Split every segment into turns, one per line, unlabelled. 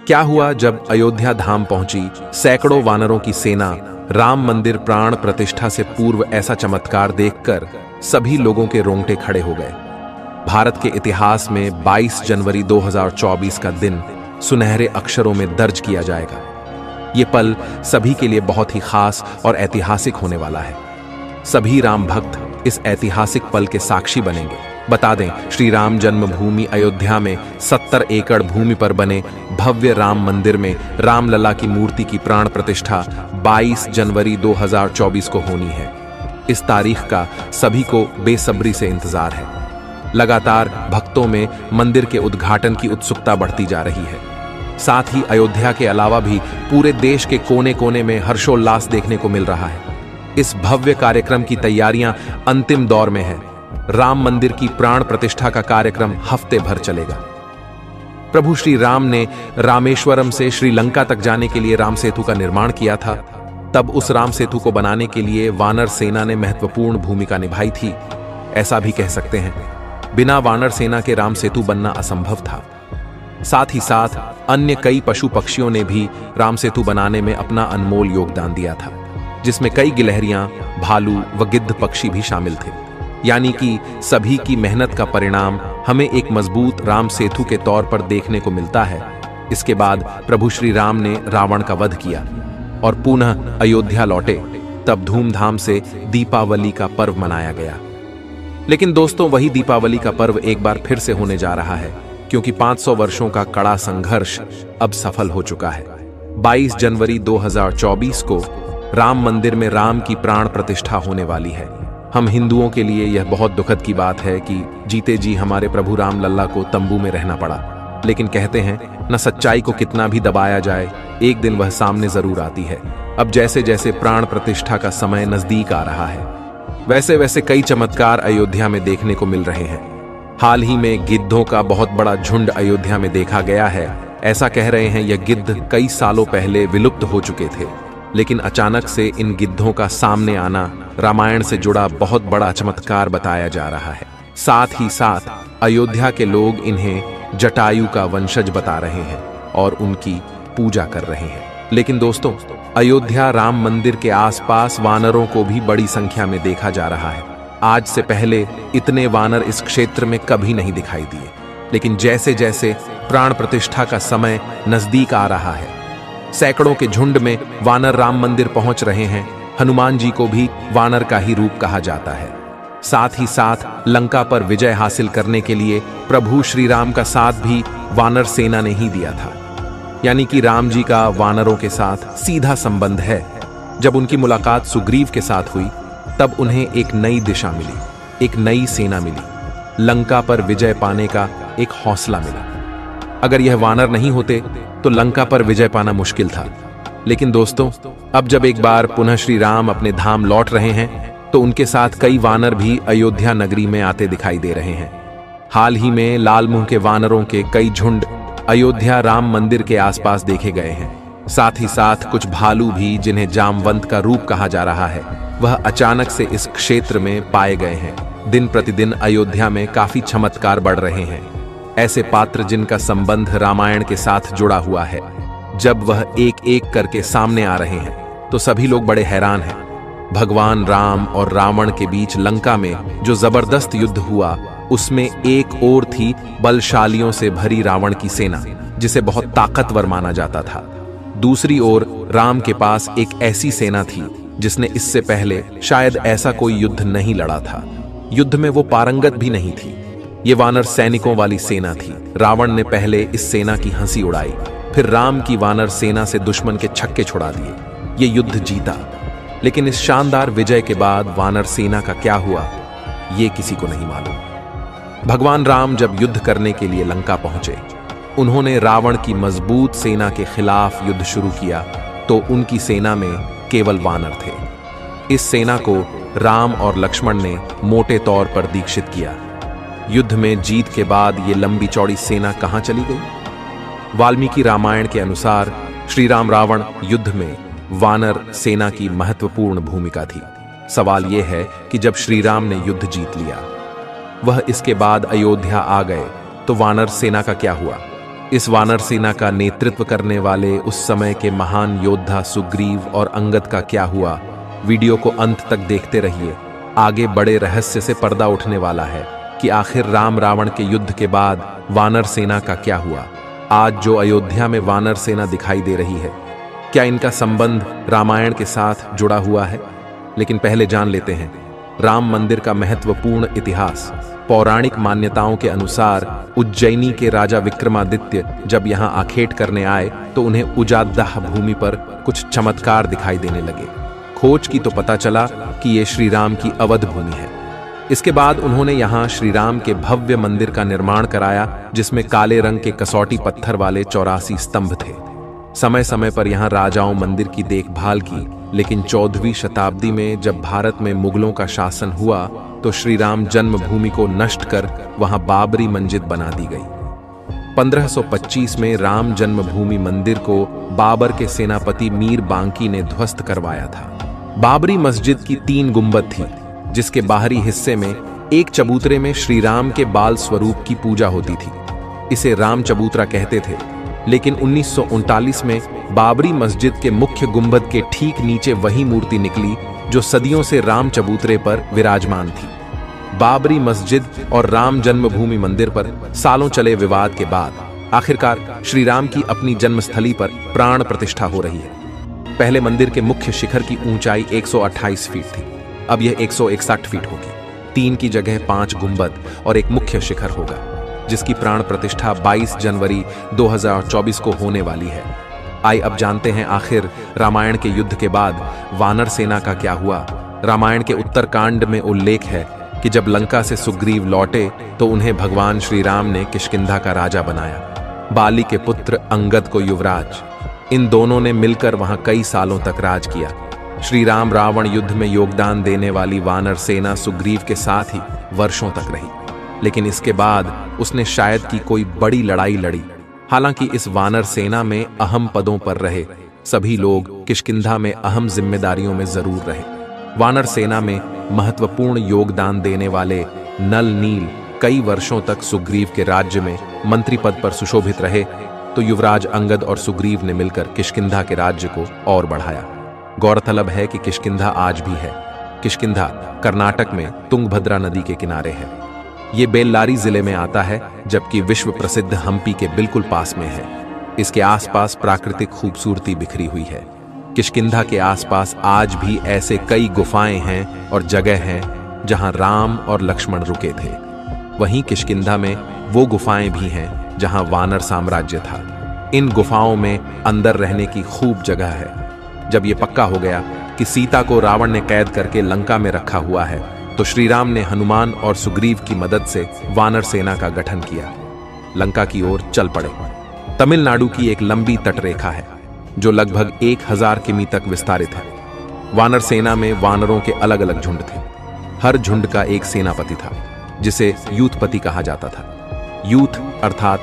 क्या हुआ जब अयोध्या धाम पहुंची सैकड़ों वानरों की सेना राम मंदिर प्राण प्रतिष्ठा से पूर्व ऐसा चमत्कार देखकर सभी लोगों के रोंगटे खड़े हो गए। भारत के इतिहास में 22 जनवरी 2024 का दिन सुनहरे अक्षरों में दर्ज किया जाएगा। ये पल सभी के लिए बहुत ही खास और ऐतिहासिक होने वाला है। सभी राम भक्त इस ऐतिहासिक पल के साक्षी बनेंगे। बता दें, श्री राम जन्मभूमि अयोध्या में 70 एकड़ भूमि पर बने भव्य राम मंदिर में रामलला की मूर्ति की प्राण प्रतिष्ठा 22 जनवरी 2024 को होनी है। इस तारीख का सभी को बेसब्री से इंतजार है। लगातार भक्तों में मंदिर के उद्घाटन की उत्सुकता बढ़ती जा रही है। साथ ही अयोध्या के अलावा भी पूरे देश के कोने कोने में हर्षोल्लास देखने को मिल रहा है। इस भव्य कार्यक्रम की तैयारियां अंतिम दौर में है। राम मंदिर की प्राण प्रतिष्ठा का कार्यक्रम हफ्ते भर चलेगा। प्रभु श्री राम ने रामेश्वरम से श्रीलंका तक जाने के लिए राम सेतु का निर्माण किया था। तब उस राम सेतु को बनाने के लिए वानर सेना ने महत्वपूर्ण भूमिका निभाई थी। ऐसा भी कह सकते हैं, बिना वानर सेना के राम सेतु बनना असंभव था। साथ ही साथ अन्य कई पशु पक्षियों ने भी राम सेतु बनाने में अपना अनमोल योगदान दिया था, जिसमें कई गिलहरियां, भालू व गिद्ध पक्षी भी शामिल थे। यानी कि सभी की मेहनत का परिणाम हमें एक मजबूत राम सेतु के तौर पर देखने को मिलता है। इसके बाद प्रभु श्री राम ने रावण का वध किया और पुनः अयोध्या लौटे। तब धूमधाम से दीपावली का पर्व मनाया गया। लेकिन दोस्तों, वही दीपावली का पर्व एक बार फिर से होने जा रहा है, क्योंकि 500 वर्षों का कड़ा संघर्ष अब सफल हो चुका है। 22 जनवरी 2024 को राम मंदिर में राम की प्राण प्रतिष्ठा होने वाली है। हम हिंदुओं के लिए यह बहुत दुखद की बात है कि जीते जी हमारे प्रभु राम लल्ला को तंबू में रहना पड़ा। लेकिन कहते हैं न, सच्चाई को कितना भी दबाया जाए, एक दिन वह सामने जरूर आती है। अब जैसे जैसे प्राण प्रतिष्ठा का समय नजदीक आ रहा है, वैसे वैसे कई चमत्कार अयोध्या में देखने को मिल रहे हैं। हाल ही में गिद्धों का बहुत बड़ा झुंड अयोध्या में देखा गया है। ऐसा कह रहे हैं यह गिद्ध कई सालों पहले विलुप्त हो चुके थे, लेकिन अचानक से इन गिद्धों का सामने आना रामायण से जुड़ा बहुत बड़ा चमत्कार बताया जा रहा है। साथ ही साथ अयोध्या के लोग इन्हें जटायु का वंशज बता रहे हैं और उनकी पूजा कर रहे हैं। लेकिन दोस्तों, अयोध्या राम मंदिर के आसपास वानरों को भी बड़ी संख्या में देखा जा रहा है। आज से पहले इतने वानर इस क्षेत्र में कभी नहीं दिखाई दिए, लेकिन जैसे जैसे प्राण प्रतिष्ठा का समय नजदीक आ रहा है, सैकड़ों के झुंड में वानर राम मंदिर पहुंच रहे हैं। हनुमान जी को भी वानर का ही रूप कहा जाता है। साथ ही साथ लंका पर विजय हासिल करने के लिए प्रभु श्री राम का साथ भी वानर सेना ने ही दिया था। यानी कि राम जी का वानरों के साथ सीधा संबंध है। जब उनकी मुलाकात सुग्रीव के साथ हुई, तब उन्हें एक नई दिशा मिली, एक नई सेना मिली, लंका पर विजय पाने का एक हौसला मिला। अगर यह वानर नहीं होते तो लंका पर विजय पाना मुश्किल था। लेकिन दोस्तों, अब जब एक बार पुनः श्री राम अपने धाम लौट रहे हैं, तो उनके साथ कई वानर भी अयोध्या नगरी में आते दिखाई दे रहे हैं। हाल ही में लाल मुंह के वानरों के कई झुंड अयोध्या राम मंदिर के आसपास देखे गए हैं। साथ ही साथ कुछ भालू भी, जिन्हें जामवंत का रूप कहा जा रहा है, वह अचानक से इस क्षेत्र में पाए गए हैं। दिन प्रतिदिन अयोध्या में काफी चमत्कार बढ़ रहे हैं। ऐसे पात्र जिनका संबंध रामायण के साथ जुड़ा हुआ है, जब वह एक एक करके सामने आ रहे हैं तो सभी लोग बड़े हैरान हैं। भगवान राम और रावण के बीच लंका में जो जबरदस्त युद्ध हुआ, उसमें एक ओर थी बलशालियों से भरी रावण की सेना, जिसे बहुत ताकतवर माना जाता था। दूसरी ओर राम के पास एक ऐसी सेना थी जिसने इससे पहले शायद ऐसा कोई युद्ध नहीं लड़ा था। युद्ध में वो पारंगत भी नहीं थी। ये वानर सैनिकों वाली सेना थी। रावण ने पहले इस सेना की हंसी उड़ाई, फिर राम की वानर सेना से दुश्मन के छक्के छुड़ा दिए। ये युद्ध जीता। लेकिन इस शानदार विजय के बाद वानर सेना का क्या हुआ, ये किसी को नहीं मालूम। भगवान राम जब युद्ध करने के लिए लंका पहुंचे, उन्होंने रावण की मजबूत सेना के खिलाफ युद्ध शुरू किया, तो उनकी सेना में केवल वानर थे। इस सेना को राम और लक्ष्मण ने मोटे तौर पर दीक्षित किया। युद्ध में जीत के बाद ये लंबी चौड़ी सेना कहां चली गई? वाल्मीकि रामायण के अनुसार श्री राम रावण युद्ध में वानर सेना की महत्वपूर्ण भूमिका थी। सवाल यह है कि जब श्री राम ने युद्ध जीत लिया, वह इसके बाद अयोध्या आ गए, तो वानर सेना का क्या हुआ? इस वानर सेना का नेतृत्व करने वाले उस समय के महान योद्धा सुग्रीव और अंगद का क्या हुआ, वीडियो को अंत तक देखते रहिए। आगे बड़े रहस्य से पर्दा उठने वाला है कि आखिर राम रावण के युद्ध के बाद वानर सेना का क्या हुआ। आज जो अयोध्या में वानर सेना दिखाई दे रही है, क्या इनका संबंध रामायण के साथ जुड़ा हुआ है? लेकिन पहले जान लेते हैं राम मंदिर का महत्वपूर्ण इतिहास। पौराणिक मान्यताओं के अनुसार उज्जैनी के राजा विक्रमादित्य जब यहां आखेट करने आए तो उन्हें उजादाह भूमि पर कुछ चमत्कार दिखाई देने लगे। खोज की तो पता चला कि ये श्री राम की अवध भूमि है। इसके बाद उन्होंने यहाँ श्री राम के भव्य मंदिर का निर्माण कराया, जिसमें काले रंग के कसौटी पत्थर वाले 84 स्तंभ थे। समय समय पर यहाँ राजाओं मंदिर की देखभाल की, लेकिन 14वीं शताब्दी में जब भारत में मुगलों का शासन हुआ तो श्री राम जन्मभूमि को नष्ट कर वहां बाबरी मस्जिद बना दी गई। 1525 में राम जन्मभूमि मंदिर को बाबर के सेनापति मीर बांकी ने ध्वस्त करवाया था। बाबरी मस्जिद की 3 गुंबद थी, जिसके बाहरी हिस्से में एक चबूतरे में श्री राम के बाल स्वरूप की पूजा होती थी। इसे राम चबूतरा कहते थे। लेकिन 1939 में बाबरी मस्जिद के मुख्य गुंबद के ठीक नीचे वही मूर्ति निकली जो सदियों से राम चबूतरे पर विराजमान थी। बाबरी मस्जिद और राम जन्मभूमि मंदिर पर सालों चले विवाद के बाद आखिरकार श्री राम की अपनी जन्मस्थली पर प्राण प्रतिष्ठा हो रही है। पहले मंदिर के मुख्य शिखर की ऊंचाई 128 फीट थी, अब यह 161 फीट होगी। 3 की जगह 5 गुंबद और एक मुख्य शिखर होगा, जिसकी प्राण प्रतिष्ठा 22 जनवरी 2024 को होने वाली है। आइए अब जानते हैं आखिर रामायण के युद्ध के बाद वानर सेना का क्या हुआ। रामायण के उत्तरकांड में उल्लेख है कि जब लंका से सुग्रीव लौटे तो उन्हें भगवान श्री राम ने किष्किंधा का राजा बनाया। बाली के पुत्र अंगद को युवराज। इन दोनों ने मिलकर वहां कई सालों तक राज किया। श्री राम रावण युद्ध में योगदान देने वाली वानर सेना सुग्रीव के साथ ही वर्षों तक रही, लेकिन इसके बाद उसने शायद की कोई बड़ी लड़ाई लड़ी। हालांकि इस वानर सेना में अहम पदों पर रहे सभी लोग किष्किंधा में अहम जिम्मेदारियों में जरूर रहे। वानर सेना में महत्वपूर्ण योगदान देने वाले नल नील कई वर्षों तक सुग्रीव के राज्य में मंत्री पद पर सुशोभित रहे, तो युवराज अंगद और सुग्रीव ने मिलकर किष्किंधा के राज्य को और बढ़ाया। गौरतलब है कि किष्किंधा आज भी है। किष्किंधा कर्नाटक में तुंगभद्रा नदी के किनारे है। ये बेल्लारी जिले में आता है, जबकि विश्व प्रसिद्ध हम्पी के बिल्कुल पास में है। इसके आसपास प्राकृतिक खूबसूरती बिखरी हुई है। किष्किंधा के आसपास आज भी ऐसे कई गुफाएं हैं और जगह हैं जहां राम और लक्ष्मण रुके थे। वहीं किष्किंधा में वो गुफाएं भी हैं जहां वानर साम्राज्य था। इन गुफाओं में अंदर रहने की खूब जगह है। जब ये पक्का हो गया कि सीता को रावण ने कैद करके लंका में रखा हुआ है, तो श्री राम ने हनुमान और सुग्रीव की मदद से वानर सेना का गठन किया। लंका की ओर चल पड़े। तमिलनाडु की एक लंबी तटरेखा है जो लगभग 1000 किमी तक विस्तारित है। वानर सेना में वानरों के अलग अलग झुंड थे। हर झुंड का एक सेनापति था, जिसे यूथपति कहा जाता था। यूथ अर्थात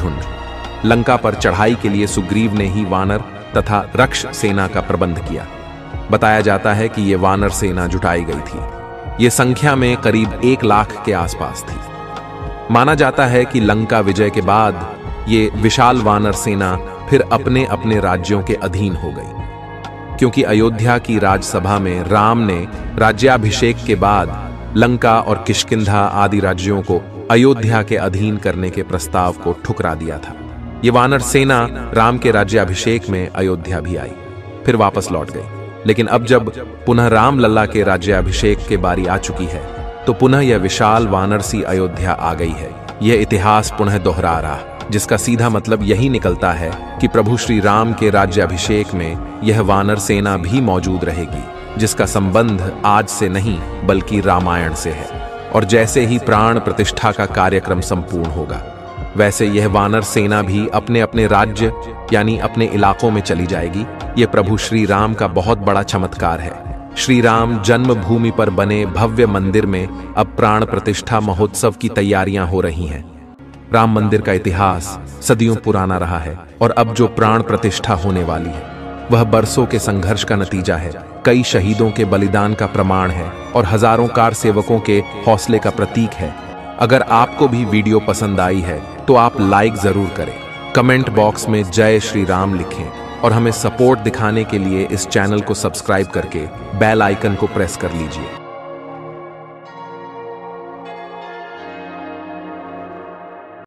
झुंड। लंका पर चढ़ाई के लिए सुग्रीव ने ही वानर तथा रक्ष सेना का प्रबंध किया। बताया जाता है कि यह वानर सेना जुटाई गई थी। ये संख्या में करीब 1 लाख के आसपास थी। माना जाता है कि लंका विजय के बाद ये विशाल वानर सेना फिर अपने अपने राज्यों के अधीन हो गई, क्योंकि अयोध्या की राजसभा में राम ने राज्याभिषेक के बाद लंका और किष्किंधा आदि राज्यों को अयोध्या के अधीन करने के प्रस्ताव को ठुकरा दिया था। ये वानर सेना राम के राज्याभिषेक में अयोध्या भी आई, फिर वापस लौट गई। लेकिन अब जब पुनः राम लल्ला के राज्याभिषेक के बारी आ चुकी है, तो पुनः यह विशाल वानर सी अयोध्या आ गई है। यह इतिहास पुनः दोहरा रहा, जिसका सीधा मतलब यही निकलता है कि प्रभु श्री राम के राज्याभिषेक में यह वानर सेना भी मौजूद रहेगी, जिसका संबंध आज से नहीं बल्कि रामायण से है। और जैसे ही प्राण प्रतिष्ठा का कार्यक्रम संपूर्ण होगा, वैसे यह वानर सेना भी अपने अपने राज्य यानी अपने इलाकों में चली जाएगी। यह प्रभु श्री राम का बहुत बड़ा चमत्कार है। श्री राम जन्मभूमि पर बने भव्य मंदिर में अब प्राण प्रतिष्ठा महोत्सव की तैयारियां हो रही हैं। राम मंदिर का इतिहास सदियों पुराना रहा है, और अब जो प्राण प्रतिष्ठा होने वाली है वह बरसों के संघर्ष का नतीजा है, कई शहीदों के बलिदान का प्रमाण है और हजारों कार सेवकों के हौसले का प्रतीक है। अगर आपको भी वीडियो पसंद आई है तो आप लाइक जरूर करें कमेंट बॉक्स में जय श्री राम लिखें और हमें सपोर्ट दिखाने के लिए इस चैनल को सब्सक्राइब करके बेल आइकन को प्रेस कर लीजिए।